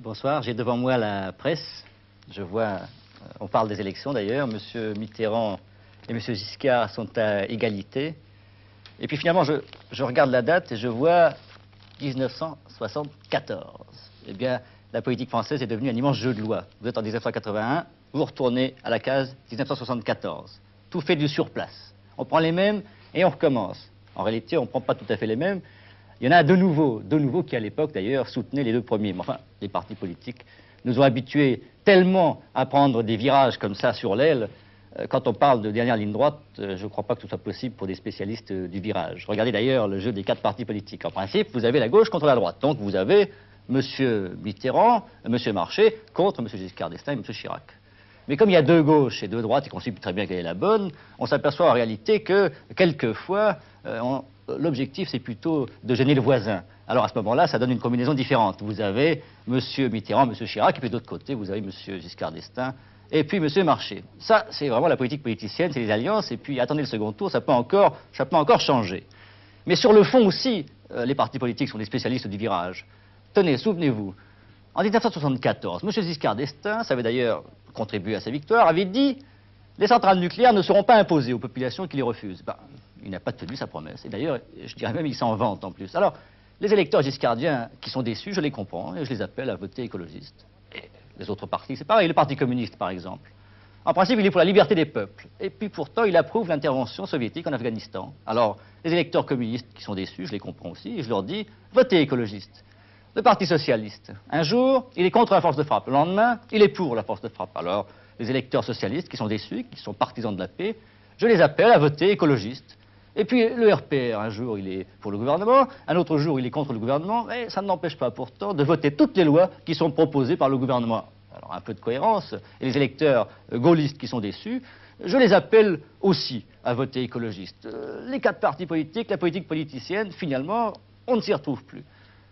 Bonsoir, j'ai devant moi la presse. Je vois, on parle des élections d'ailleurs, M. Mitterrand et M. Giscard sont à égalité. Et puis finalement, je regarde la date et je vois 1974. Eh bien, la politique française est devenue un immense jeu de loi. Vous êtes en 1981, vous retournez à la case 1974. Tout fait du surplace. On prend les mêmes et on recommence. En réalité, on ne prend pas tout à fait les mêmes. Il y en a deux nouveaux qui à l'époque d'ailleurs soutenaient les deux premiers. Mais enfin, les partis politiques nous ont habitués tellement à prendre des virages comme ça sur l'aile. Quand on parle de dernière ligne droite, je ne crois pas que ce soit possible pour des spécialistes du virage. Regardez d'ailleurs le jeu des quatre partis politiques. En principe, vous avez la gauche contre la droite. Donc vous avez M. Mitterrand, M. Marchais contre M. Giscard d'Estaing et M. Chirac. Mais comme il y a deux gauches et deux droites et qu'on sait plus très bien quelle est la bonne, on s'aperçoit en réalité que, quelquefois, l'objectif c'est plutôt de gêner le voisin. Alors à ce moment-là, ça donne une combinaison différente. Vous avez M. Mitterrand, M. Chirac, et puis de l'autre côté, vous avez M. Giscard d'Estaing, et puis M. Marchais. Ça, c'est vraiment la politique politicienne, c'est les alliances, et puis attendez le second tour, ça peut encore changer. Mais sur le fond aussi, les partis politiques sont des spécialistes du virage. Tenez, souvenez-vous, en 1974, M. Giscard d'Estaing, ça avait d'ailleurs contribué à sa victoire, avait dit « Les centrales nucléaires ne seront pas imposées aux populations qui les refusent ». Ben, il n'a pas tenu sa promesse. Et d'ailleurs, je dirais même, il s'en vante en plus. Alors, les électeurs giscardiens qui sont déçus, je les comprends, et je les appelle à voter écologiste. Et les autres partis, c'est pareil. Le Parti communiste, par exemple. En principe, il est pour la liberté des peuples. Et puis pourtant, il approuve l'intervention soviétique en Afghanistan. Alors, les électeurs communistes qui sont déçus, je les comprends aussi, et je leur dis, votez écologiste. Le Parti socialiste, un jour, il est contre la force de frappe. Le lendemain, il est pour la force de frappe. Alors, les électeurs socialistes qui sont déçus, qui sont partisans de la paix, je les appelle à voter écologiste. Et puis le RPR, un jour, il est pour le gouvernement, un autre jour, il est contre le gouvernement, mais ça ne n'empêche pas pourtant de voter toutes les lois qui sont proposées par le gouvernement. Alors, un peu de cohérence. Et les électeurs gaullistes qui sont déçus, je les appelle aussi à voter écologiste. Les quatre partis politiques, la politique politicienne, finalement, on ne s'y retrouve plus.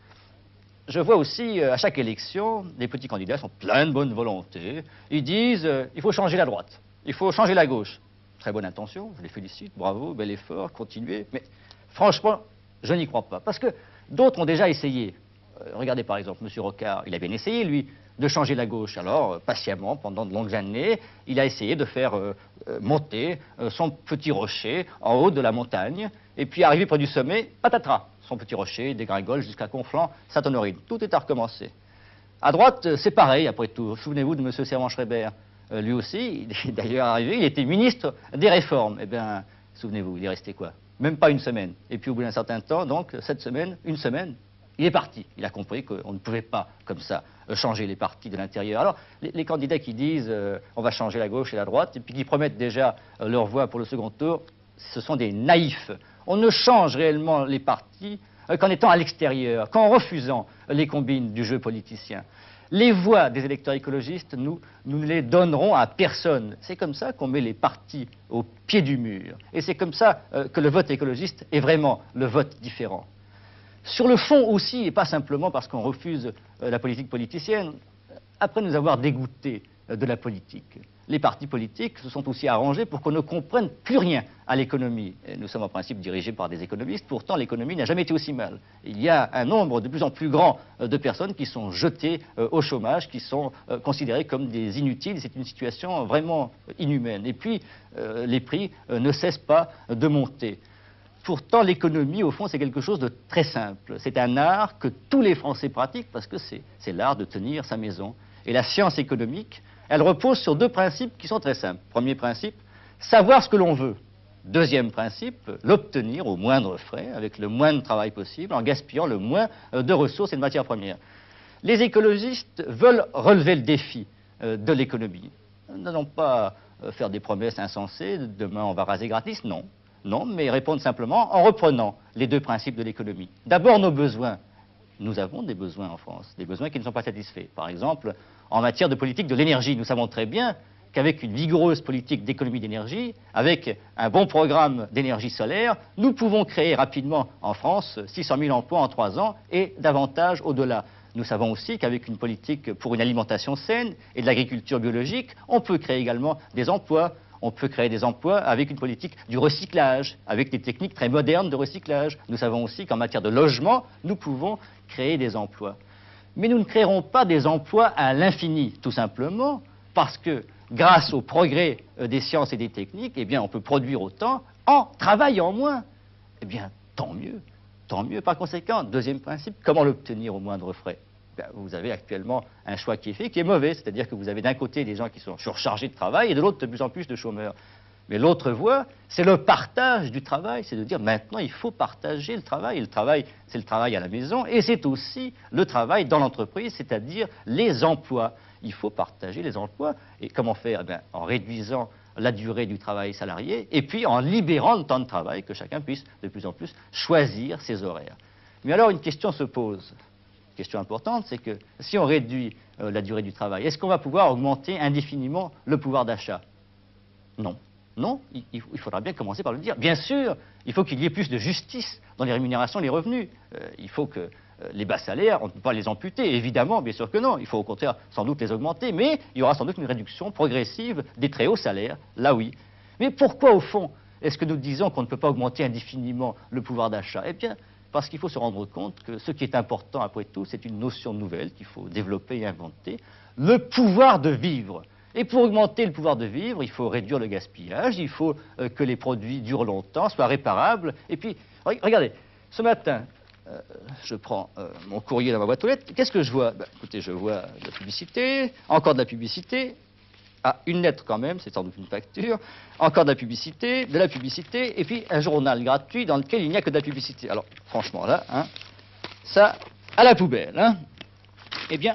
Je vois aussi, à chaque élection, les petits candidats sont pleins de bonne volonté. Ils disent, il faut changer la droite, il faut changer la gauche. Très bonne intention, je les félicite, bravo, bel effort, continuez. Mais franchement, je n'y crois pas. Parce que d'autres ont déjà essayé. Regardez par exemple, M. Rocard, il a bien essayé, lui, de changer la gauche. Alors, patiemment, pendant de longues années, il a essayé de faire monter son petit rocher en haut de la montagne. Et puis, arrivé près du sommet, patatras. Son petit rocher dégringole jusqu'à Conflans-Sainte-Honorine. Tout est à recommencer. À droite, c'est pareil, après tout. Souvenez-vous de M. Servan-Schreiber. Lui aussi, il est d'ailleurs arrivé, il était ministre des réformes. Eh bien, souvenez-vous, il est resté quoi? Même pas une semaine. Et puis au bout d'un certain temps, donc, cette semaine, une semaine, il est parti. Il a compris qu'on ne pouvait pas, comme ça, changer les partis de l'intérieur. Alors, les candidats qui disent on va changer la gauche et la droite, et puis qui promettent déjà leur voix pour le second tour, ce sont des naïfs. On ne change réellement les partis qu'en étant à l'extérieur, qu'en refusant les combines du jeu politicien. Les voix des électeurs écologistes, nous ne les donnerons à personne. C'est comme ça qu'on met les partis au pied du mur. Et c'est comme ça que le vote écologiste est vraiment le vote différent. Sur le fond aussi, et pas simplement parce qu'on refuse la politique politicienne, après nous avoir dégoûtés de la politique, les partis politiques se sont aussi arrangés pour qu'on ne comprenne plus rien à l'économie. Nous sommes en principe dirigés par des économistes, pourtant l'économie n'a jamais été aussi mal. Il y a un nombre de plus en plus grand de personnes qui sont jetées au chômage, qui sont considérées comme des inutiles. C'est une situation vraiment inhumaine. Et puis, les prix ne cessent pas de monter. Pourtant, l'économie, au fond, c'est quelque chose de très simple. C'est un art que tous les Français pratiquent parce que c'est l'art de tenir sa maison. Et la science économique, elle repose sur deux principes qui sont très simples. Premier principe, savoir ce que l'on veut. Deuxième principe, l'obtenir au moindre frais, avec le moins de travail possible, en gaspillant le moins de ressources et de matières premières. Les écologistes veulent relever le défi de l'économie. Non pas faire des promesses insensées, demain on va raser gratis, non. Non, mais répondre simplement en reprenant les deux principes de l'économie. D'abord nos besoins. Nous avons des besoins en France, des besoins qui ne sont pas satisfaits. Par exemple, en matière de politique de l'énergie, nous savons très bien qu'avec une vigoureuse politique d'économie d'énergie, avec un bon programme d'énergie solaire, nous pouvons créer rapidement en France 600 000 emplois en 3 ans et davantage au-delà. Nous savons aussi qu'avec une politique pour une alimentation saine et de l'agriculture biologique, on peut créer également des emplois. On peut créer des emplois avec une politique du recyclage, avec des techniques très modernes de recyclage. Nous savons aussi qu'en matière de logement, nous pouvons créer des emplois. Mais nous ne créerons pas des emplois à l'infini, tout simplement, parce que grâce au progrès des sciences et des techniques, eh bien, on peut produire autant en travaillant moins. Eh bien, tant mieux, tant mieux. Par conséquent, deuxième principe, comment l'obtenir au moindre frais? Ben, vous avez actuellement un choix qui est fait, qui est mauvais, c'est-à-dire que vous avez d'un côté des gens qui sont surchargés de travail et de l'autre de plus en plus de chômeurs. Mais l'autre voie, c'est le partage du travail, c'est de dire maintenant il faut partager le travail. Et le travail, c'est le travail à la maison et c'est aussi le travail dans l'entreprise, c'est-à-dire les emplois. Il faut partager les emplois. Et comment faire? Eh bien, en réduisant la durée du travail salarié et puis en libérant le temps de travail, que chacun puisse de plus en plus choisir ses horaires. Mais alors une question se pose, une question importante, c'est que si on réduit la durée du travail, est-ce qu'on va pouvoir augmenter indéfiniment le pouvoir d'achat? Non. Non, il faudra bien commencer par le dire. Bien sûr, il faut qu'il y ait plus de justice dans les rémunérations et les revenus. Il faut que les bas salaires, on ne peut pas les amputer, évidemment, bien sûr que non. Il faut au contraire sans doute les augmenter, mais il y aura sans doute une réduction progressive des très hauts salaires, là oui. Mais pourquoi, au fond, est-ce que nous disons qu'on ne peut pas augmenter indéfiniment le pouvoir d'achat? Eh bien, parce qu'il faut se rendre compte que ce qui est important, après tout, c'est une notion nouvelle qu'il faut développer et inventer, le pouvoir de vivre. Et pour augmenter le pouvoir de vivre, il faut réduire le gaspillage, il faut que les produits durent longtemps, soient réparables. Et puis, regardez, ce matin, je prends mon courrier dans ma boîte aux lettres. Qu'est-ce que je vois? Ben, écoutez, je vois de la publicité, encore de la publicité. Ah, une lettre quand même, c'est sans doute une facture. Encore de la publicité, et puis un journal gratuit dans lequel il n'y a que de la publicité. Alors, franchement, là, hein, ça, à la poubelle. Hein. Eh bien,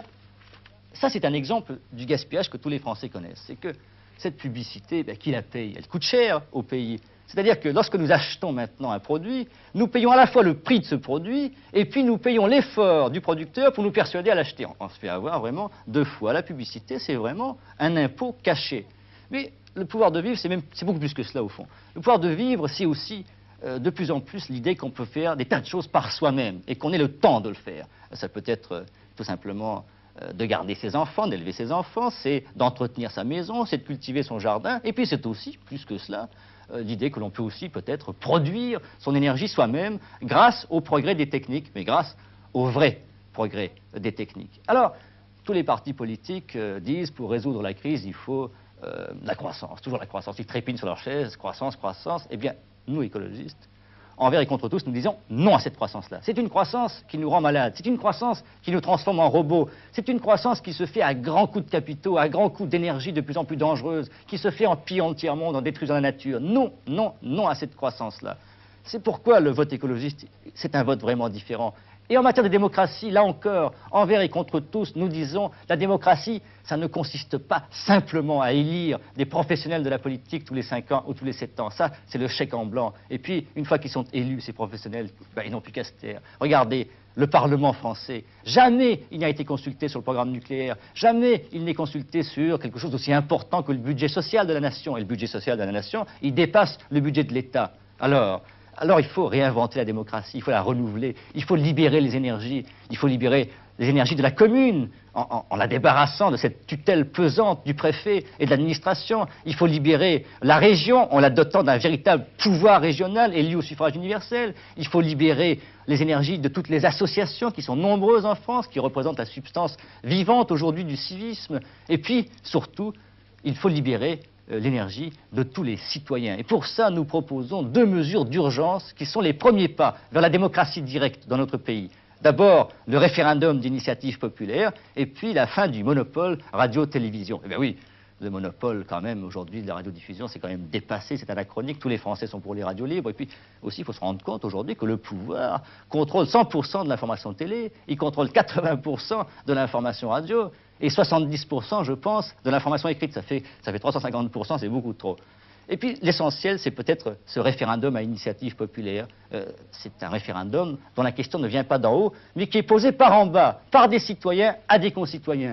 ça, c'est un exemple du gaspillage que tous les Français connaissent. C'est que cette publicité, ben, qui la paye? Elle coûte cher au pays. C'est-à-dire que lorsque nous achetons maintenant un produit, nous payons à la fois le prix de ce produit et puis nous payons l'effort du producteur pour nous persuader à l'acheter. On se fait avoir vraiment deux fois. La publicité, c'est vraiment un impôt caché. Mais le pouvoir de vivre, c'est beaucoup plus que cela au fond. Le pouvoir de vivre, c'est aussi de plus en plus l'idée qu'on peut faire des tas de choses par soi-même et qu'on ait le temps de le faire. Ça peut être tout simplement de garder ses enfants, d'élever ses enfants, c'est d'entretenir sa maison, c'est de cultiver son jardin, et puis c'est aussi, plus que cela, l'idée que l'on peut aussi peut-être produire son énergie soi-même grâce au progrès des techniques, mais grâce au vrai progrès des techniques. Alors, tous les partis politiques disent, pour résoudre la crise, il faut la croissance, toujours la croissance. Ils trépignent sur leur chaise, croissance, croissance. Eh bien, nous, écologistes, envers et contre tous, nous disons non à cette croissance-là. C'est une croissance qui nous rend malades, c'est une croissance qui nous transforme en robots, c'est une croissance qui se fait à grands coups de capitaux, à grands coups d'énergie de plus en plus dangereuse, qui se fait en pillant le tiers-monde, en détruisant la nature. Non, non, non à cette croissance-là. C'est pourquoi le vote écologiste, c'est un vote vraiment différent. Et en matière de démocratie, là encore, envers et contre tous, nous disons, la démocratie, ça ne consiste pas simplement à élire des professionnels de la politique tous les 5 ans ou tous les 7 ans. Ça, c'est le chèque en blanc. Et puis, une fois qu'ils sont élus, ces professionnels, ben, ils n'ont plus qu'à se taire. Regardez, le Parlement français, jamais il n'a été consulté sur le programme nucléaire, jamais il n'est consulté sur quelque chose d'aussi important que le budget social de la nation. Et le budget social de la nation, il dépasse le budget de l'État. Alors, il faut réinventer la démocratie, il faut la renouveler, il faut libérer les énergies, il faut libérer les énergies de la commune en la débarrassant de cette tutelle pesante du préfet et de l'administration. Il faut libérer la région en la dotant d'un véritable pouvoir régional élu au suffrage universel. Il faut libérer les énergies de toutes les associations qui sont nombreuses en France, qui représentent la substance vivante aujourd'hui du civisme. Et puis, surtout, il faut libérer l'énergie de tous les citoyens. Et pour ça, nous proposons 2 mesures d'urgence qui sont les premiers pas vers la démocratie directe dans notre pays. D'abord, le référendum d'initiative populaire, et puis la fin du monopole radio-télévision. Eh bien oui, le monopole, quand même, aujourd'hui, de la radiodiffusion, c'est quand même dépassé, c'est anachronique. Tous les Français sont pour les radios libres. Et puis, aussi, il faut se rendre compte aujourd'hui que le pouvoir contrôle 100% de l'information télé, il contrôle 80% de l'information radio, et 70%, je pense, de l'information écrite. Ça fait 350%, c'est beaucoup trop. Et puis, l'essentiel, c'est peut-être ce référendum à initiative populaire. C'est un référendum dont la question ne vient pas d'en haut, mais qui est posée par en bas, par des citoyens à des concitoyens.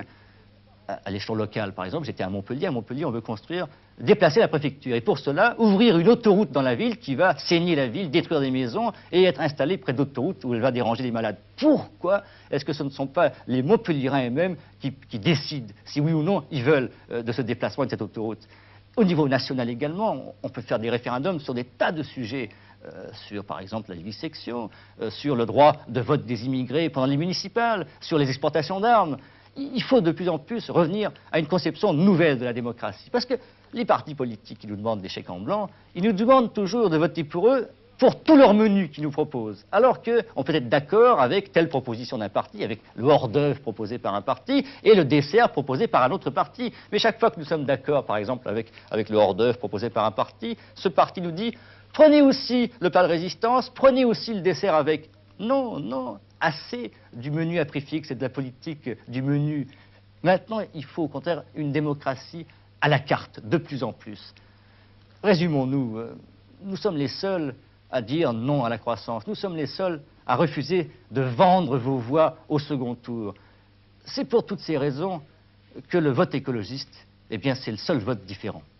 À l'échelon local, par exemple, j'étais à Montpellier. À Montpellier, on veut déplacer la préfecture. Et pour cela, ouvrir une autoroute dans la ville qui va saigner la ville, détruire des maisons et être installée près d'autoroutes où elle va déranger des malades. Pourquoi est-ce que ce ne sont pas les Montpelliérains eux-mêmes qui décident si oui ou non ils veulent de ce déplacement de cette autoroute? Au niveau national également, on peut faire des référendums sur des tas de sujets. sur, par exemple, la vivisection, sur le droit de vote des immigrés pendant les municipales, sur les exportations d'armes. Il faut de plus en plus revenir à une conception nouvelle de la démocratie. Parce que les partis politiques qui nous demandent des chèques en blanc, ils nous demandent toujours de voter pour eux pour tout leur menu qu'ils nous proposent. Alors qu'on peut être d'accord avec telle proposition d'un parti, avec le hors-d'œuvre proposé par un parti et le dessert proposé par un autre parti. Mais chaque fois que nous sommes d'accord, par exemple, avec le hors-d'œuvre proposé par un parti, ce parti nous dit « prenez aussi le plat de résistance, prenez aussi le dessert avec ». Non, non, assez du menu à prix fixe et de la politique du menu. Maintenant, il faut au contraire une démocratie à la carte, de plus en plus. Résumons-nous, nous sommes les seuls à dire non à la croissance. Nous sommes les seuls à refuser de vendre vos voix au second tour. C'est pour toutes ces raisons que le vote écologiste, eh bien, c'est le seul vote différent.